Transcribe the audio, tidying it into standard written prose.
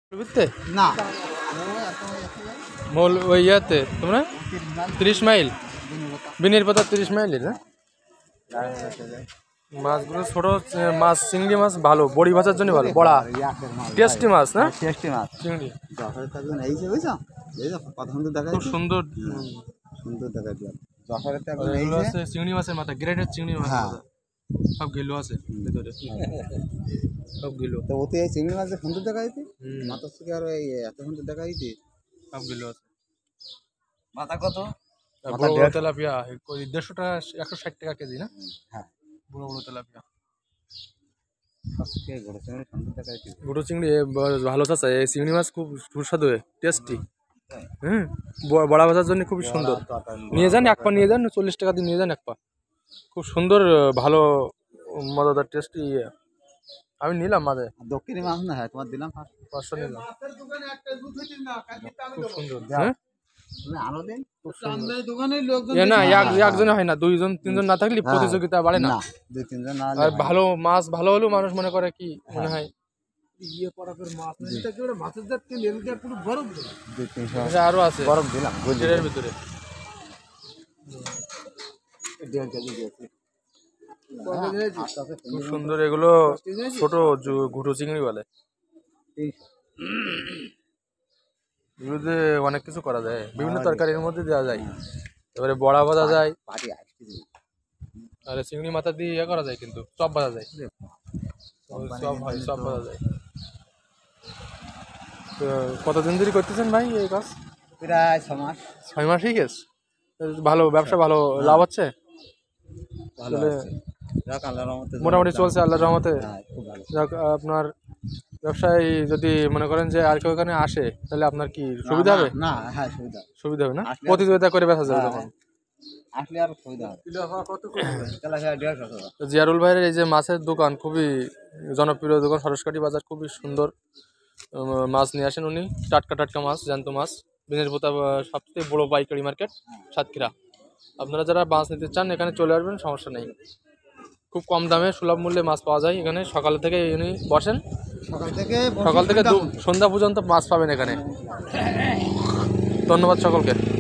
বুঝতে না মোল ওই ইয়াতে তোমরা 30 মাইল বিনের পাতা 30 মাইল না মাছগুলো ছোট মাছ চিংড়ি মাছ ভালো বড়ি ভাজার জন্য ভালো বড়া টেস্টি মাছ না টেস্টি মাছ চিংড়ি যশোরে থাকবেন এই যে বুঝছো এই যে প্রথম তো দেখা খুব সুন্দর সুন্দর দেখা যায় যশোরে থাকবেন এই এগুলো যে আছে চিংড়ি মাছের মাথা গ্রেডের চিংড়ি মাছ হ্যাঁ সব গিলো আছে ভিতরে সব গিলো তো ওতে এই চিংড়ি মাছ যে সুন্দর দেখা যাচ্ছে মাথা থেকে আর এই এত সুন্দর দেখা যাচ্ছে সব গিলো আছে মাথা কত বড় বড় তেলাপিয়া 150 টাকা 160 টাকা কেজি না হ্যাঁ বড় বড় তেলাপিয়া সবথেকে বড় চিংড়ি সুন্দর দেখা যাচ্ছে গুঁড়ো চিংড়ি ভালো আছে এই চিংড়ি মাছ খুব সুস্বাদু টেস্টি বড়া ভাজার জন্য খুব সুন্দর নিয়ে যান এক পা নিয়ে যান 40 টাকা দিয়ে নিয়ে যান এক পা খুব সুন্দর ভালো মজাদার টেস্টি আমি নিলাম মাঝে দক্ষিণী মাছ না হ্যাঁ তোমার দিলাম 500 নিলাম খুব সুন্দর হ্যাঁ তুমি আনো দিন খুব সুন্দর দোকানের লোকজন না একজনে হয় না দুইজন তিনজন না থাকলে প্রতিযোগিতা বাড়ে না দুই তিনজন না আর ভালো মাছ ভালো হলেও মানুষ মনে করে কি মনে হয় ইয়ে করা করে মাছ না এটা কি মাছের জাত তেল এর পুরো বরফ দিলাম 2-300 আরো আছে বরফ দিলাম গুজরের ভিতরে 1.5 কেজি দিয়েছি খুব সুন্দর এগুলো ছোট ঘুটো চিংড়ি বলে এগুলোতে অনেক কিছু করা যায় বিভিন্ন তরকারির মধ্যে দেওয়া যায় এবারে বড়া ভাজা যায় আর চিংড়ি মাথা দিয়ে ইয়ে করা যায় কিন্তু চপ ভাজা যায় সব হয় সব ভাজা যায় তো কতদিন ধরে করতেছেন ভাই এই কাজ প্রায় 6 মাস 6 মাসই গেছ ভালো ব্যবসা ভালো লাভ হচ্ছে তাহলে যাক আল্লাহর রহমতে মোটামুটি চলছে আল্লাহর রহমতে খুব ভালো যাক আপনার ব্যবসায় যদি মনে করেন যে আর কেউ এখানে আসে তাহলে আপনার কি সুবিধা হবে না হ্যাঁ সুবিধা হবে না প্রতিযোগিতা করে বেচা যাবে তখন আসলে আর সুবিধা হবে কত তাহলে 150 জিয়ারুল ভাইয়ের এই যে মাছের দোকান খুবই জনপ্রিয় দোকান সরস্বতী বাজার খুবই সুন্দর মাছ নিয়ে আসেন উনি টাটকা টাটকা মাছ জ্যান্ত মাছ বিনের পোতা সবথেকে বড় পাইকারি মার্কেট সাতক্ষীরা আপনারা যারা মাছ নিতে চান এখানে চলে আসবেন সমস্যা নেই খুব কম দামে সুলভ মূল্যে মাছ পাওয়া যায় এখানে সকাল থেকে উনি বসেন সকাল থেকে সন্ধ্যা পর্যন্ত মাছ পাবেন এখানে ধন্যবাদ সকলকে।